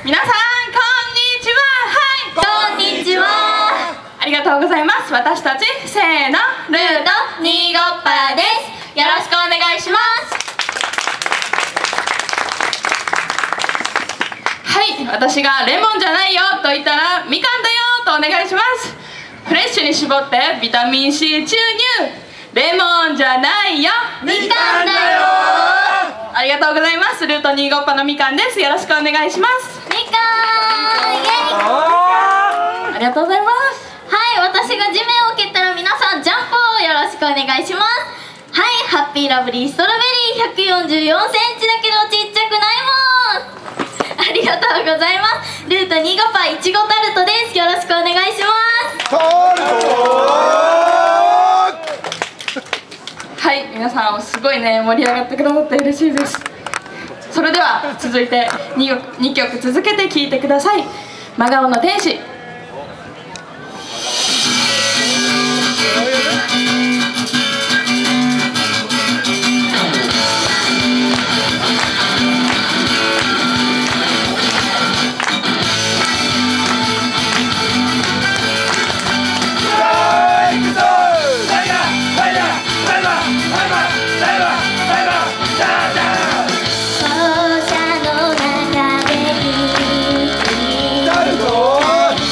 皆さんこんにちは。 はい、こんにちは。 ありがとうございます。私たちせーの、 ルートニーゴッパラです。よろしくお願いします。 はい、私がレモンじゃないよと言ったらみかんだよとお願いします。フレッシュに絞ってビタミン C 注入、レモンじゃないよ、 みかんだよ。 ありがとうございます。ルートニーゴッパのみかんです。よろしくお願いします。 みかん、イエイ。 ありがとうございます。 はい、私が地面を蹴ったら皆さんジャンプをよろしくお願いします。はい、ハッピーラブリーストロベリー144センチだけどちっちゃくないもん。ありがとうございます。ルートニーゴッパいちごタルトです。よろしくお願いします。 はい、皆さんすごいね盛り上がってくださって嬉しいです。それでは続いて 2曲続けて聴いてください。真顔の天使。 「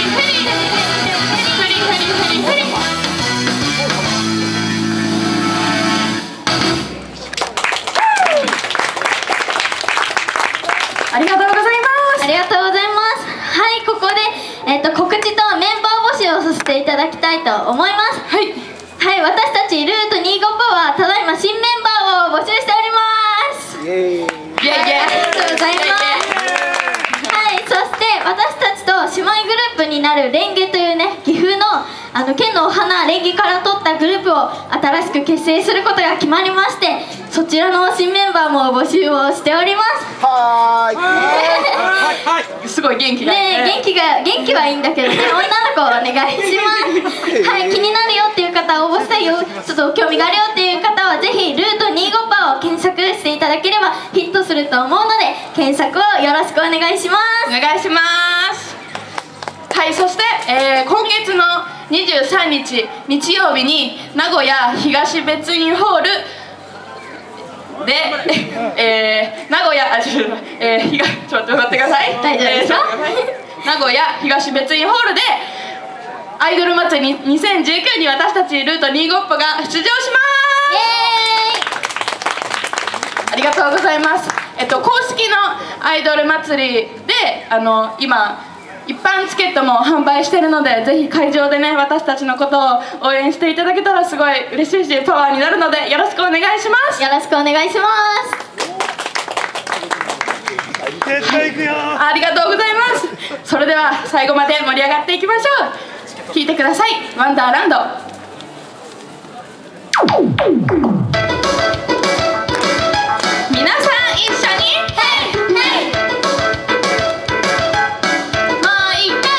ありがとうございます。 ありがとうございます。はい、ここで、告知とメンバー募集をさせていただきたいと思います。 はい、 はい、私たちルート25パはただいま新メンバーを募集しております。 イエイイエイ。 ありがとうございます。はい、そして私たちと姉妹グループになるレンゲというね、岐阜の県のお花レンゲから取ったグループを新しく結成することが決まりまして、そちらの新メンバーも募集をしております。 すごい元気がね、元気はいいんだけどね、女の子お願いします。はい、気になるよっていう方、応募したいよ、ちょっと興味があるよっていう方はぜひルート25パを検索していただければヒットすると思うので、検索をよろしくお願いします。 お願いします。はい、そして、今月の23日日曜日に名古屋東別院ホールで、名古屋ちょっと待ってください。 大丈夫ですか？ 名古屋東別院ホールでアイドル祭り2019に私たちルート25が出場します。 イエーイ。 ありがとうございます。公式のアイドル祭りで今一般チケットも販売してるので、ぜひ会場でね私たちのことを応援していただけたらすごい嬉しいしパワーになるのでよろしくお願いします。 よろしくお願いします。 ありがとうございます。それでは最後まで盛り上がっていきましょう。聴いてください。ワンダーランド。 皆さん一緒にもう一回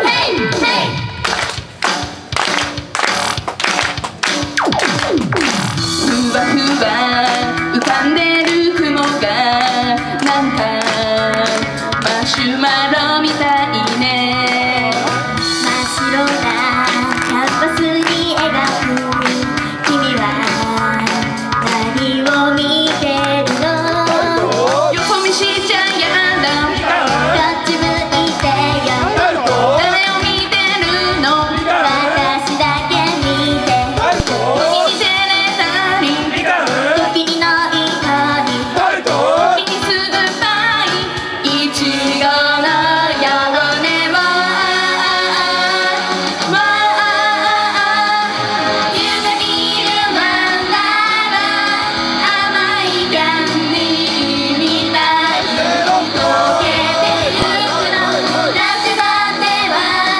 ふわふわ浮かんでる雲がなんかマシュマロみたいね。 真っ白なキャンバスに描く君は何を見てるの？ よそ見しちゃやだ。 こっち向いてよ。 誰を見てるの？ 私だけ見て。 時に照れたり時に泣いたり時に酸っぱいいちごのようねも夢見るワンダーラ甘いキャンディーみたい溶けてゆくの夏だって私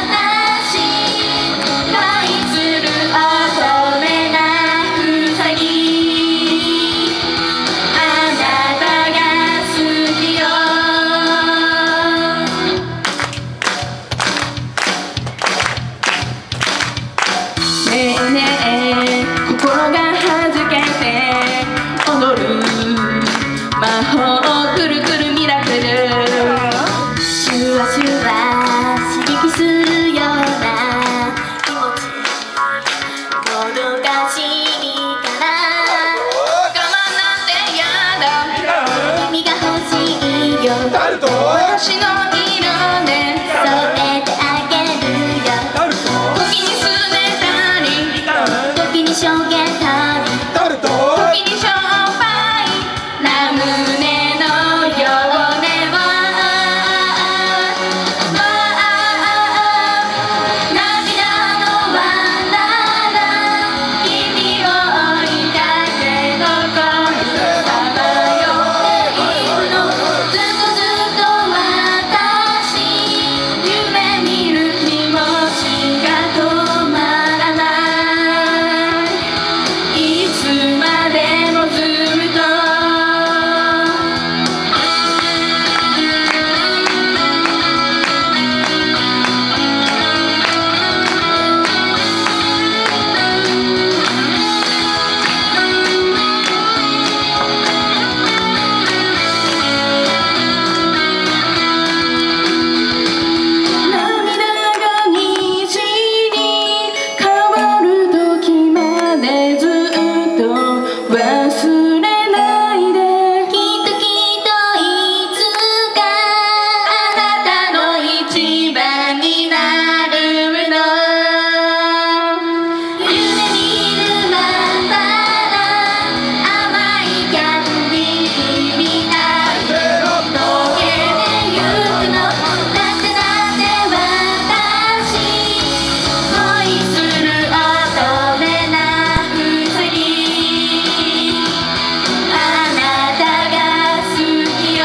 恋する乙女なウサギあなたが好きよ。ねえねえ心がはじけて踊る魔法くるくるミラクルシュワシュワ刺激するような気持ちもどかしいから我慢なんてやだ。 君が欲しいよ。 私の色で染めてあげるよ。 時にすねたり時にしょげたり時にしょっぱいラムネのようねは涙のワンダーラ君を追いかけどこにさまよっているの。ずっとずっと私夢見る気持ちが止まらない。いつまでもずっと涙が虹に変わる時までずっと忘れないで。 きっといつかあなたの一番になるの。 夢見るワンダーラ甘いキャンディーみたい溶けてゆくの。だって私恋する乙女なウサギあなたが好きよ。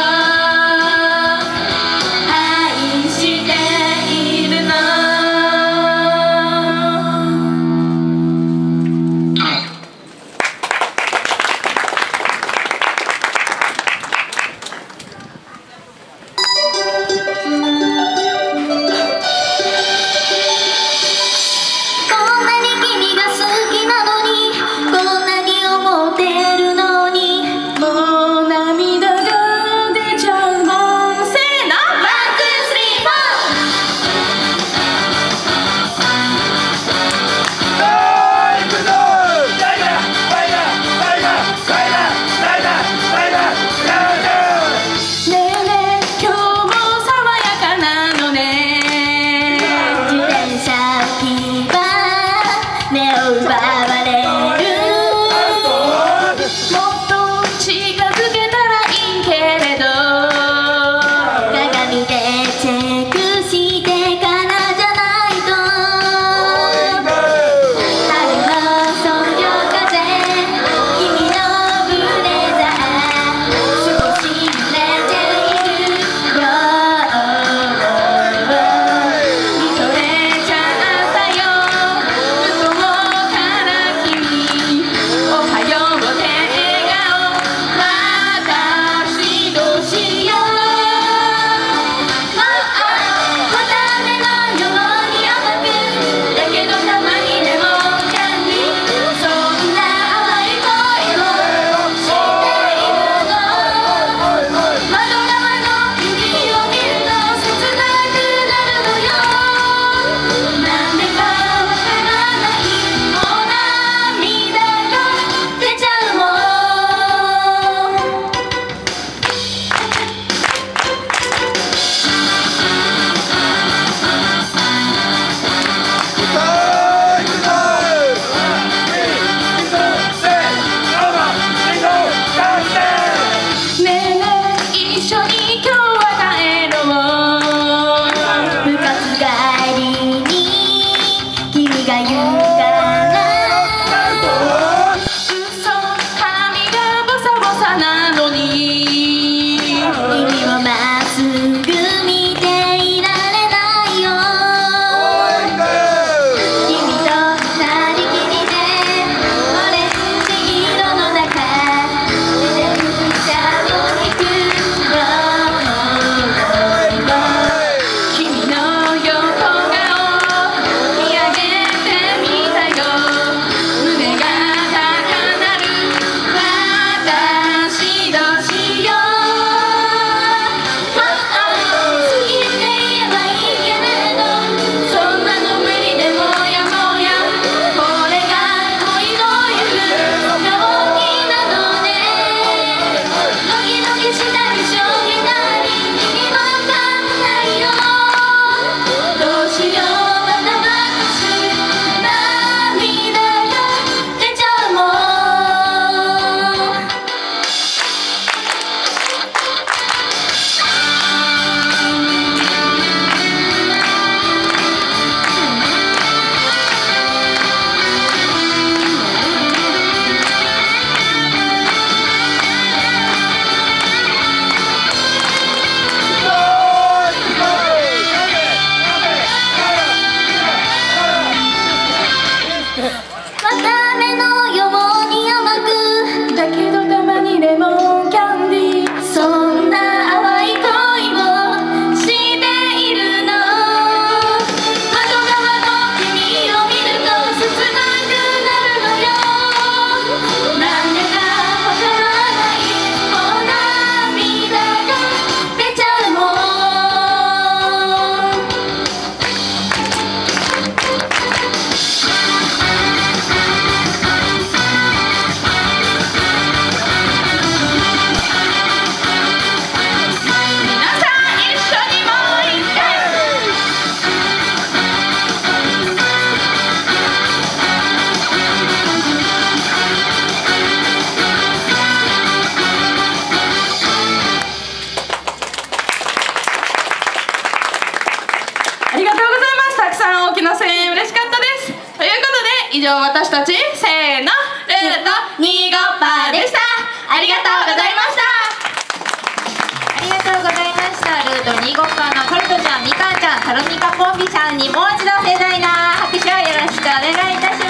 愛しているの。 こんなに君が好きなのにこんなに思ってるのにもう涙が出ちゃうもん。せーの、ワン、ツー、スリー、フォー。ねえねえ今日も爽やかなのね。 自転車置き場目を奪われるもっと近づけたらいいけれど鏡でチェックしてからじゃないと春のそよ風君のブレザー少し濡れているよ見とれちゃったよ向こうからた目のように甘くだけどたまにレモンキャンディーそんな淡い恋をしているの窓側の君を見ると切なくなるのよなんでかわからないもう涙が出ちゃうもんありがとうございます。たくさん大きな声援嬉しかったです。ということで以上私たちせーのルートニーゴッパーでした。ありがとうございました。 ありがとうございました。ルート2号館のコルトちゃん、みかんちゃん、タロミカポンビさんにもう一度盛大な拍手をよろしくお願いいたします。